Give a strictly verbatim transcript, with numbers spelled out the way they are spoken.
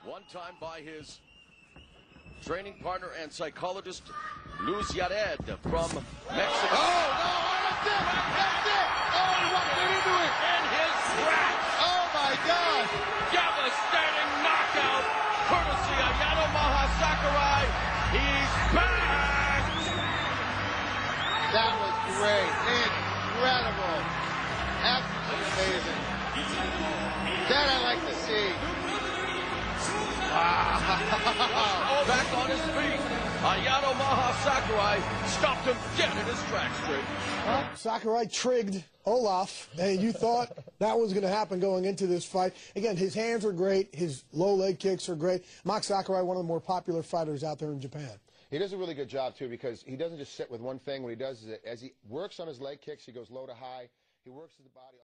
one time by his training partner and psychologist, Luz Yared from Mexico. Oh, no, that's it! That's it! Oh, he walked right into it! In his tracks! Oh, my God! Devastating knockout, courtesy of Yano Maha Sakurai. He's back! That was great. Incredible. Absolutely amazing. That I like to see. Wow. Back on his feet. Ayano Maha Sakurai stopped him dead in his tracks, Trigg. Well, Sakurai trigged Olaf, and you thought that was going to happen going into this fight. Again, his hands are great. His low leg kicks are great. Max Sakurai, one of the more popular fighters out there in Japan. He does a really good job, too, because he doesn't just sit with one thing. What he does is that as he works on his leg kicks, he goes low to high. He works his body.